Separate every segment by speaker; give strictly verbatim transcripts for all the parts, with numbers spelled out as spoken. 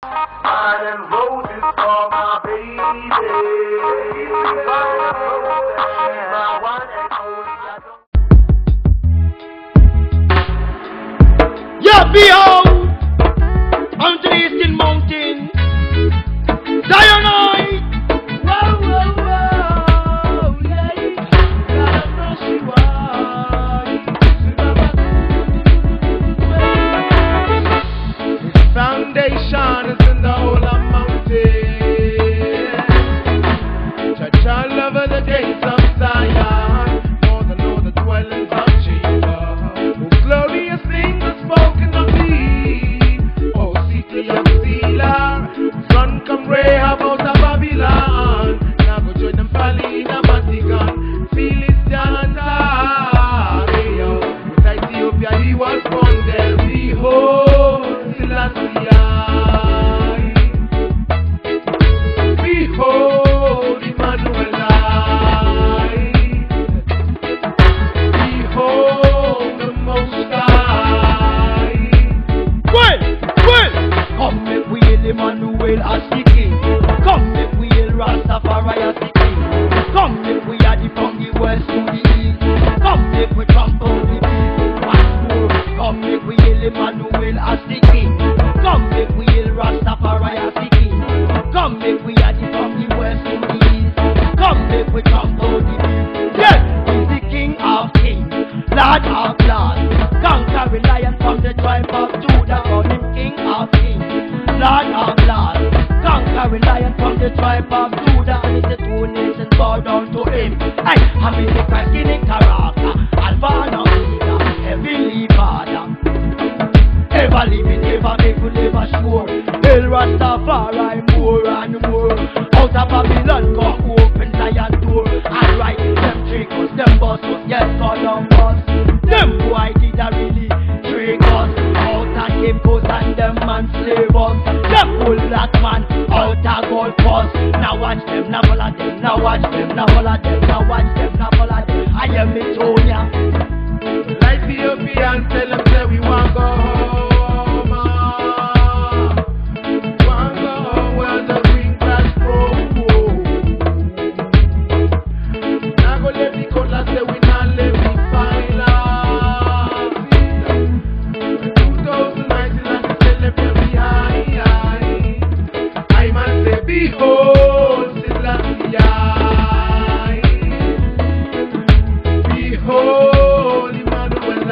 Speaker 1: Wine and roses for my baby. Wine and roses, my one and only.
Speaker 2: Yeah, behold, unto the eastern mountain, Zionite. Whoa, whoa, whoa, yeah, God mercy, why? His foundation is in the whole of mountain. Church all over the gates of Zion, more than all the dwellings of Jesus. Oh, glorious things are spoken of thee. Oh, city of Selah, sun come Rahab out of Babylon. Now go join them valley in a Vatican. Philistine Tario. With Ethiopia he was born there. Behold, Selassie. Behold, Emmanuel. Behold, the Most High. Well, well, come make we hail Emmanuel as the King. Come make we hail Rastafari as the King. Come make we add it from the west to the east. Come make we trample the beast. Once more, come make we hail Emmanuel as the King. Come make we hail Rastafari as the King. Come make we add it from the west to the east. Come make we trample the beast. Yes, he's the King of Kings, Lord of Lords, conquering lion from the tribe of Judah. Call him King of Kings, Lord of Lords, conquering lion from the tribe of Judah. And it's the two nations bow down to him. Hey, I'm in the Christ King in character, Alpha and Omega, Heavenly Father, ever living, ever faithful, ever sure. Hail Rastafari more and more. Out of Babylon come open Zion door. And right, them trick us, them bust us, yes, Columbus. Them boy did a really trick us. Out of Cape Coast and them man slave us. Them full black man out of Gold Coast. Now watch them, now follow them, now watch them, now follow them, now watch them, now follow them. I am Mitonia. Like the Ethiopians, tell them say we want go home. ah. Want go home where the green grass grow. Now go let the color say we not let me find love. twenty nineteen and the celebrate behind. I man say behold, Selassie. Behold, Emmanuel.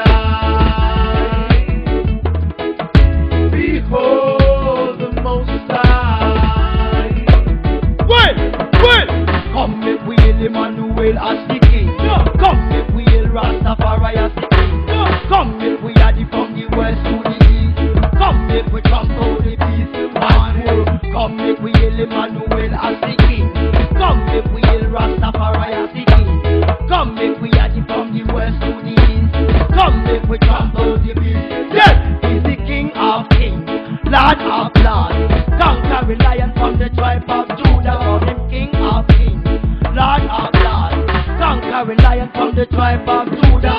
Speaker 2: Behold, the Most High. Well, well, come make we hail Emmanuel as the King. Come make we hail Rastafari as the King. Come make we add it from the west to the east. Come make we trample the beast. One more, come make we hail Emmanuel as the King. Come make we hail Rastafari as the King. Come make we add it from the west to the east. Come make we trample the beast. Yes, he's the King of Kings, Lord of Lords, conquering lion from the tribe of Judah. Call him King of Kings, Lord of Lords, conquering lion from the tribe of Judah.